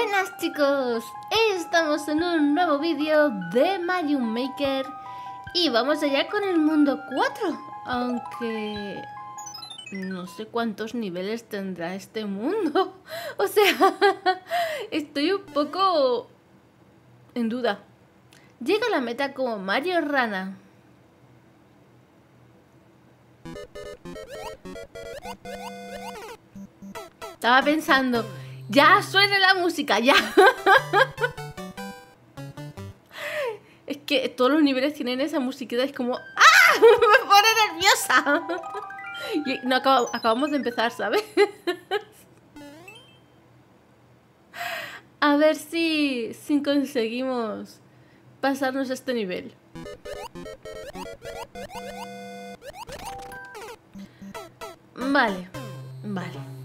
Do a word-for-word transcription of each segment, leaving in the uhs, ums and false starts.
Buenas chicos, estamos en un nuevo vídeo de Mario Maker y vamos allá con el mundo cuatro, aunque no sé cuántos niveles tendrá este mundo. O sea, estoy un poco en duda. Llega a la meta como Mario Rana. Estaba pensando, ya suena la música, ya. Es que todos los niveles tienen esa musiquita, es como ¡ah! Me pone nerviosa. Y no acabamos, acabamos de empezar, ¿sabes? A ver si, si conseguimos pasarnos este nivel. Vale, vale.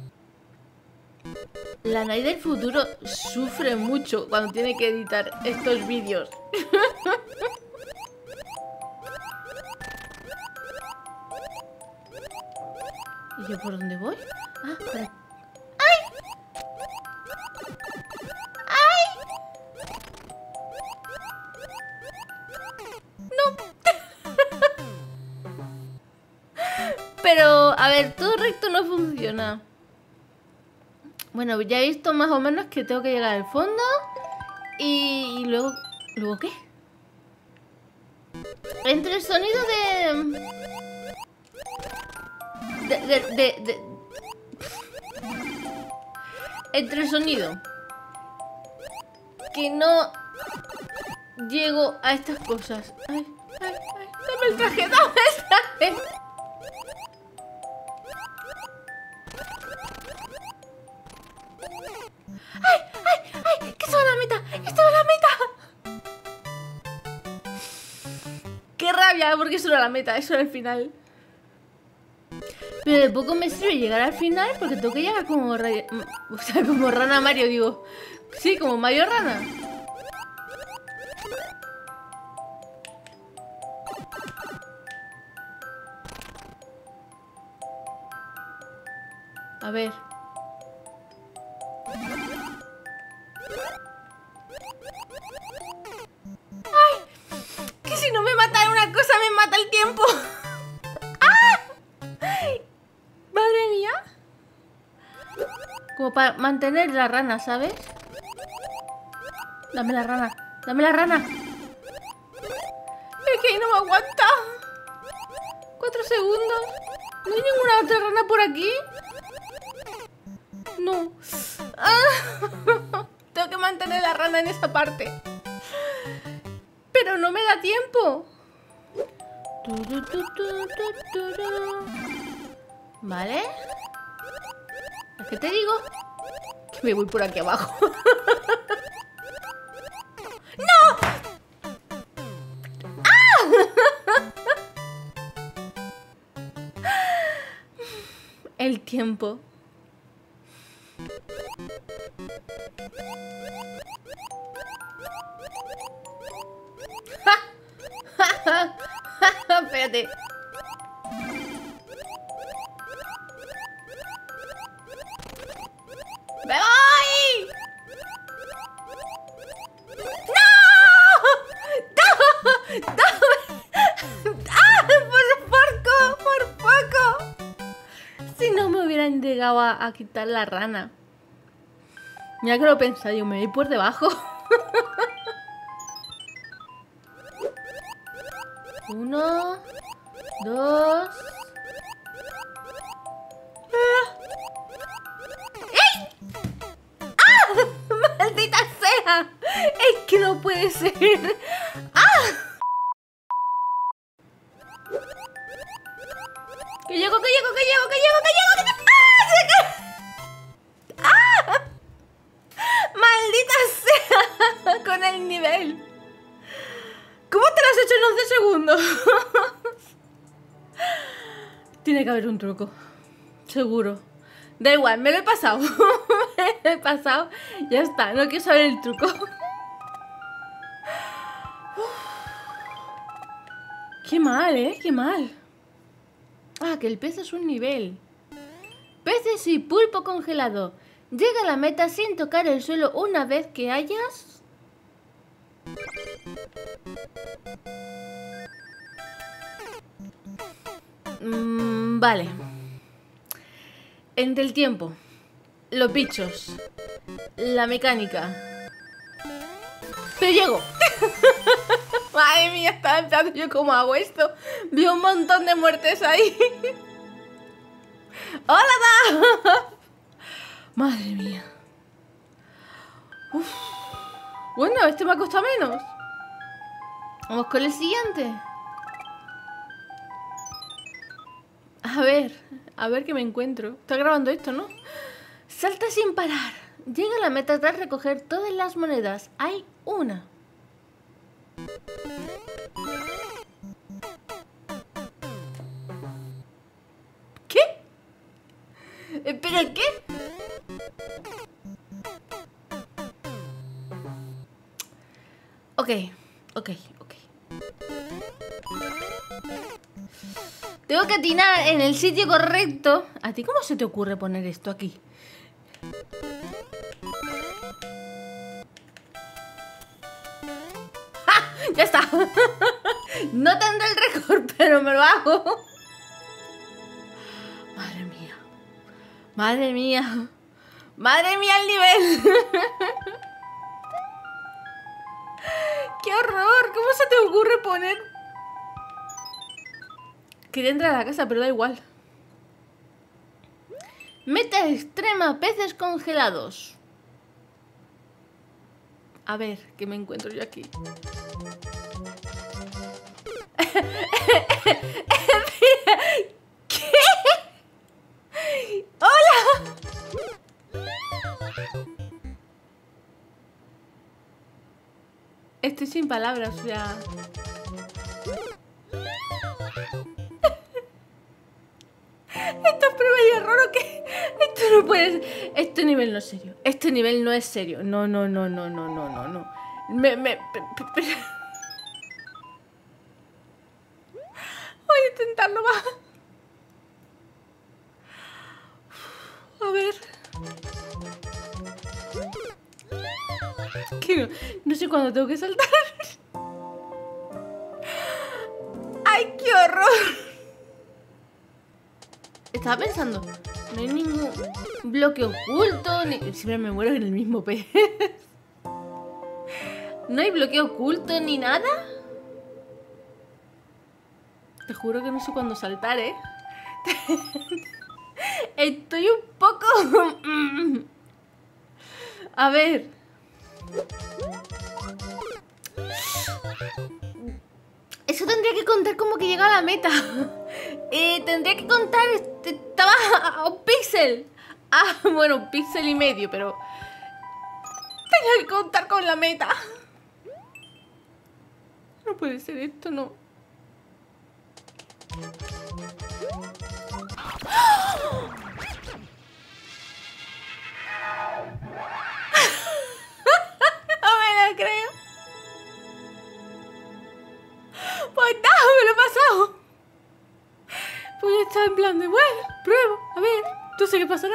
La Nai del futuro sufre mucho cuando tiene que editar estos vídeos. ¿Y yo por dónde voy? Ah, por aquí. ¡Ay! ¡Ay! ¡No! Pero, a ver, todo recto no funciona. Bueno, ya he visto más o menos que tengo que llegar al fondo. Y, y luego... ¿Luego qué? Entre el sonido de... De, de, de, de... Entre el sonido que no llego a estas cosas. Ay, ay, ay, dame el traje, dame el traje. ¡Ay, ay, ay! ¡Que estaba la meta! ¡Estaba la meta! ¡Qué rabia! Porque eso era la meta, eso era el final. Pero de poco me sirve llegar al final porque tengo que llegar como, o sea, como Rana Mario, digo. Sí, como Mario Rana. A ver. ¡Ay! Que si no me mata una cosa, me mata el tiempo. Madre mía. Como para mantener la rana, ¿sabes? Dame la rana, dame la rana. Es que no me aguanta. Cuatro segundos. ¿No hay ninguna otra rana por aquí? No. Ah. Tengo que mantener la rana en esa parte. Pero no me da tiempo. Vale. ¿Qué te digo? Que me voy por aquí abajo. ¡No! ¡Ah! El tiempo. Espérate. ¡Me voy! ¡No! ¡No! ¡No! ¡Ah! ¡Por poco! ¡Por poco! Si no me hubieran llegado a, a quitar la rana. Mira que lo pensé, yo me voy por debajo. Uno, dos. ¡Ey! ¡Ah! ¡Maldita sea! Es que no puede ser. ¡Ah! Que llego, que llego, que llego, que llego, que llego, que llego. ¡Ah! ¡Se cae! ¡Ah! ¡Maldita sea! Con el nivel. ¿Cómo te lo has hecho en once segundos? Tiene que haber un truco. Seguro. Da igual, me lo he pasado. Me lo he pasado. Ya está, no quiero saber el truco. Qué mal, ¿eh? Qué mal. Ah, que el pez es un nivel. Peces y pulpo congelado. Llega a la meta sin tocar el suelo una vez que hayas... Mm, vale. Entre el tiempo, los bichos, la mecánica. Pero llego. Madre mía, estaba pensando yo cómo hago esto. Vi un montón de muertes ahí. ¡Hola, da! Madre mía. Uf. Bueno, este me ha costado menos. Vamos con el siguiente. A ver, a ver qué me encuentro. Está grabando esto, ¿no? Salta sin parar. Llega a la meta tras recoger todas las monedas. Hay una. ¿Qué? ¿Pero qué? Ok, ok, ok. Tengo que atinar en el sitio correcto. ¿A ti cómo se te ocurre poner esto aquí? ¡Ja! ¡Ya está! No tendré el récord, pero me lo hago. Madre mía. Madre mía. Madre mía el nivel. ¡Qué horror! ¿Cómo se te ocurre poner...? Quería entrar a la casa, pero da igual. Meta extrema, peces congelados. A ver, ¿qué me encuentro yo aquí? ¿Qué? ¡Hola! Estoy sin palabras, o sea... Esto es prueba y error, ¿o qué? Esto no puede ser. Este nivel no es serio. Este nivel no es serio. No, no, no, no, no, no, no, no. Me, me... Pe, pe, pe. Voy a intentarlo más. A ver. Que no, no sé cuándo tengo que saltar. ¡Ay, qué horror! Estaba pensando, no hay ningún bloque oculto, ni... siempre me muero en el mismo pez. No hay bloque oculto ni nada. Te juro que no sé cuándo saltar, ¿eh? Estoy un poco... A ver. Eso tendría que contar como que llega a la meta. Eh, tendría que contar... Estaba a un píxel. Ah, bueno, un píxel y medio, pero... Tenía que contar con la meta. No puede ser esto, no. No me lo creo. Pues nada, me lo he pasado. Pues ya está en plan de, bueno, pruebo, a ver, tú sé qué pasará.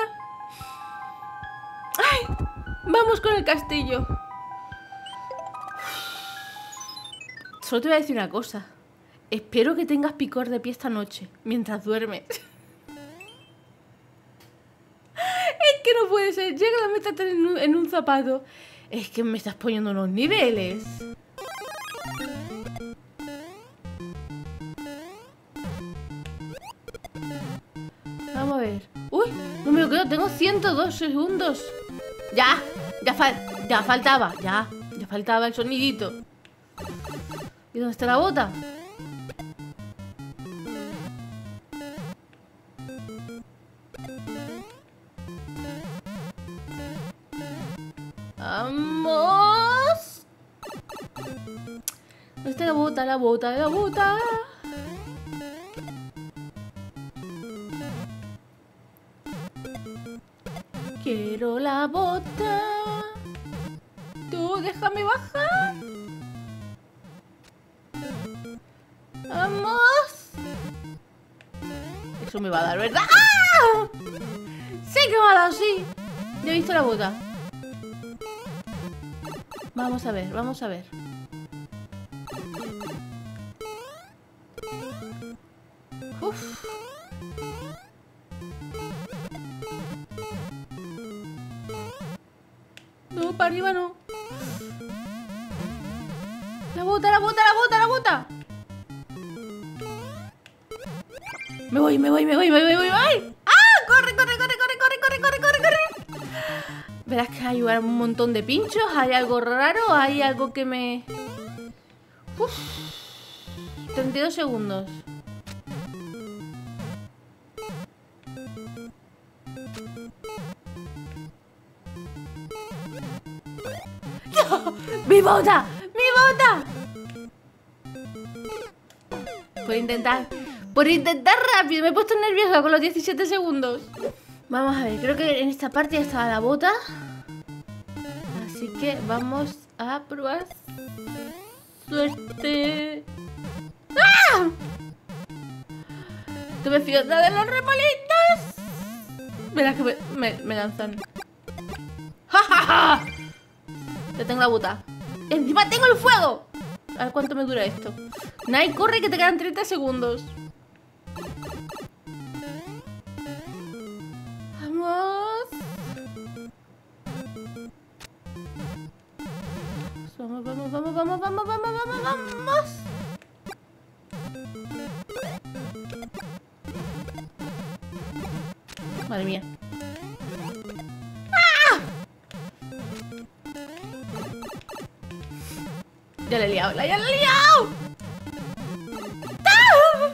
Ay, vamos con el castillo. Solo te voy a decir una cosa. Espero que tengas picor de pie esta noche, mientras duermes. Es que no puede ser, llega la meta en un, en un zapato. Es que me estás poniendo unos niveles. Vamos a ver. Uy, no me lo creo, tengo ciento dos segundos. Ya, ya, fal ya faltaba, ya, ya faltaba el sonidito. ¿Y dónde está la bota? ¡Vamos! ¿Dónde está la bota, la bota, la bota? Quiero la bota. Tú déjame bajar. Vamos. Eso me va a dar, ¿verdad? ¡Ah! Sí que me ha dado, sí. Ya he visto la bota. Vamos a ver, vamos a ver. Uf. No, para arriba no. La bota, la bota, la bota, la bota. Me voy, me voy, me voy, me voy, me voy. ¡Ah! ¡Corre, corre, corre, corre, corre, corre, corre, corre, corre! Verás que hay un montón de pinchos. Hay algo raro, hay algo que me... Uf. treinta y dos segundos. ¡No! ¡Mi bota! ¡Mi bota! Por intentar... Por intentar rápido. Me he puesto nerviosa con los diecisiete segundos. Vamos a ver. Creo que en esta parte ya estaba la bota. Así que vamos a probar suerte. ¡Ah! ¿Tú me fías de los remolinos? Verás que me, me, me lanzan. ¡Ja, ja, ja! Ya tengo la bota. ¡Encima tengo el fuego! A ver cuánto me dura esto. Nai, corre que te quedan treinta segundos. Vamos. Vamos, vamos, vamos, vamos, vamos, vamos, vamos, vamos. Madre mía. ¡Ah! Ya le he liado, ya le he liado. ¡Ah!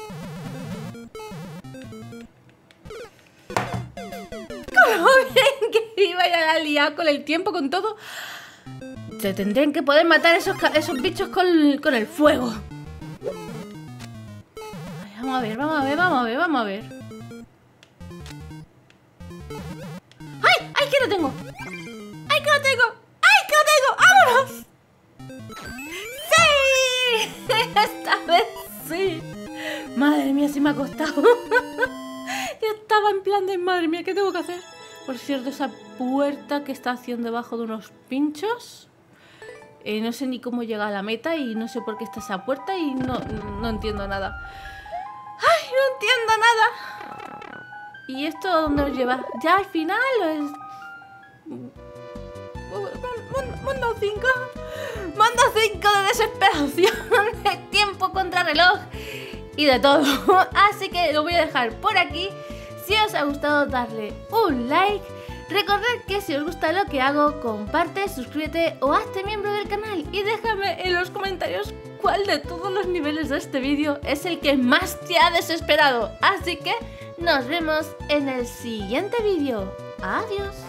¡Cómo bien que iba ya la liado con el tiempo, con todo! Se tendrían que poder matar esos, esos bichos con, con el fuego. Ay, vamos a ver, vamos a ver, vamos a ver, vamos a ver. ¡Ay! ¡Ay, que lo tengo! ¡Ay, que lo tengo! ¡Ay, que lo tengo! ¡Vámonos! ¡Sí! Esta vez sí. Madre mía, sí me ha costado. Yo estaba en plan de madre mía, ¿qué tengo que hacer? Por cierto, esa puerta que está haciendo debajo de unos pinchos. Eh, no sé ni cómo llega a la meta y no sé por qué está esa puerta y no, no, no entiendo nada. ¡Ay, no entiendo nada! ¿Y esto a dónde nos lleva? Ya al final es... Mundo cinco. Mundo cinco de desesperación, de tiempo contra reloj y de todo. Así que lo voy a dejar por aquí. Si os ha gustado, darle un like. Recordad que si os gusta lo que hago, comparte, suscríbete o hazte miembro del canal y déjame en los comentarios cuál de todos los niveles de este vídeo es el que más te ha desesperado. Así que nos vemos en el siguiente vídeo. Adiós.